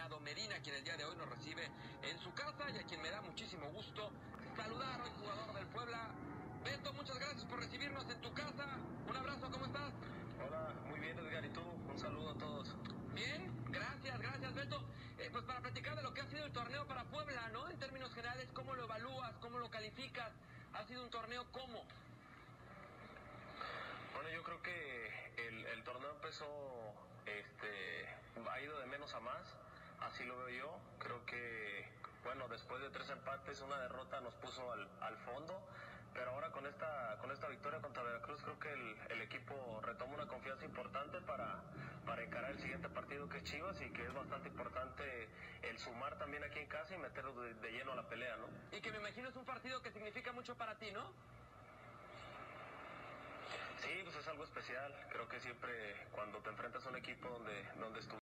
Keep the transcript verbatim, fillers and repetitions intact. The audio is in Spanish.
Venado Medina, quien el día de hoy nos recibe en su casa y a quien me da muchísimo gusto saludar, hoy jugador del Puebla. Beto, muchas gracias por recibirnos en tu casa. Un abrazo, ¿cómo estás? Hola, muy bien, Edgar, ¿y tú? Un saludo a todos. Bien, gracias, gracias, Beto. Eh, pues para platicar de lo que ha sido el torneo para Puebla, ¿no? En términos generales, ¿cómo lo evalúas? ¿Cómo lo calificas? ¿Ha sido un torneo cómo? Bueno, yo creo que el, el torneo empezó, este, ha ido de menos a más, así lo veo yo. Creo que, bueno, después de tres empates, una derrota nos puso al, al fondo, pero ahora con esta, con esta victoria contra Veracruz, creo que el, el equipo retoma una confianza importante para, para encarar el siguiente partido, que es Chivas, y que es bastante importante el sumar también aquí en casa y meterlo de, de lleno a la pelea, ¿no? Y que me imagino es un partido que significa mucho para ti, ¿no? Sí, pues es algo especial. Creo que siempre cuando te enfrentas a un equipo donde, donde estuviste